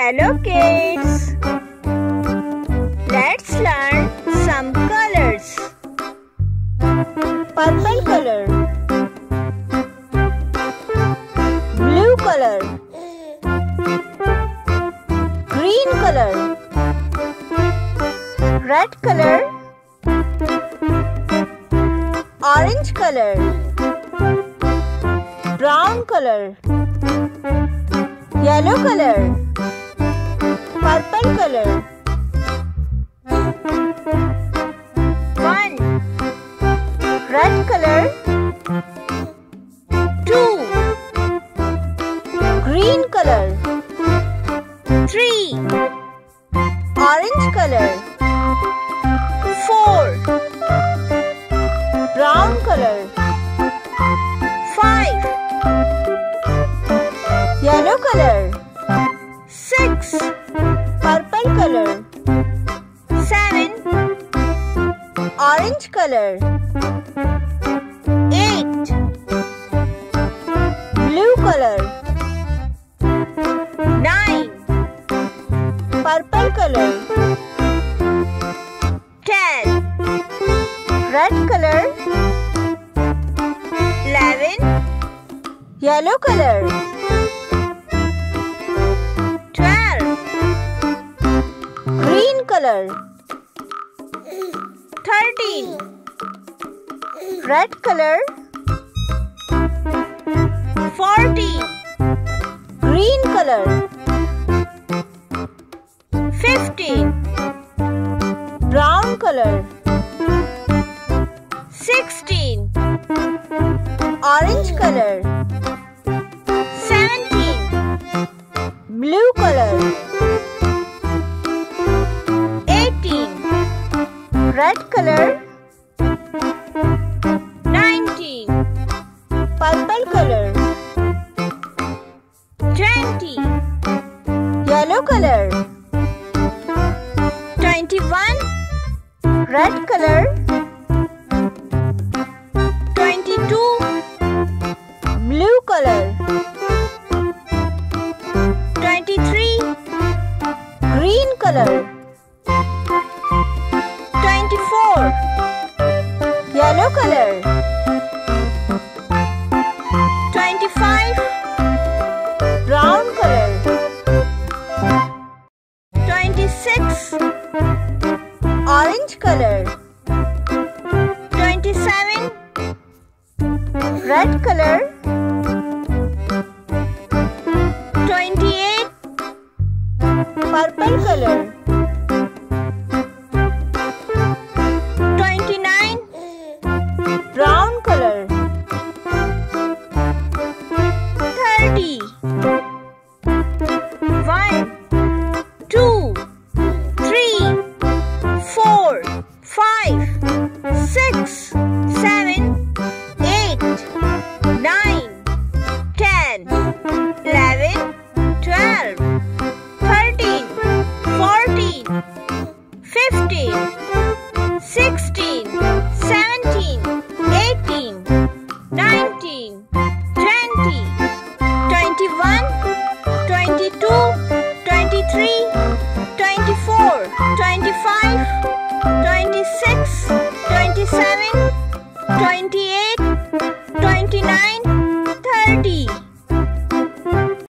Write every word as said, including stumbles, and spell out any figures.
Hello kids! Let's learn some colors. Purple color, blue color, green color, red color, orange color, brown color, yellow color, purple color. One, red color. Two, green color. Three, orange color. Four, brown color. Five, yellow color. Six, purple color. Seven, orange color. Eight, blue color. Nine, purple color. Ten, red color. Eleven, yellow color. Twelve, green color. Thirteen, red color. Fourteen, green color. Fifteen, brown color. Sixteen, orange color. Seventeen, blue color. Eighteen, red color. Nineteen, purple color. Twenty, yellow color. Twenty-one, red color. Twenty-two, blue color. Twenty-three, green color. Twenty-four, yellow color. Twenty-five, brown color. Twenty-six, orange color. Twenty-seven, red color. Twenty-eight, purple color. Twenty-nine, brown color. Thirty. One, two, three, four, five, six, seven, eight, nine, ten, eleven, twelve, thirteen, fourteen, fifteen, sixteen, seventeen, eighteen, nineteen, twenty, twenty-one, twenty-two, twenty-three, twenty-four, twenty-five, twenty-six, twenty-seven, twenty-eight,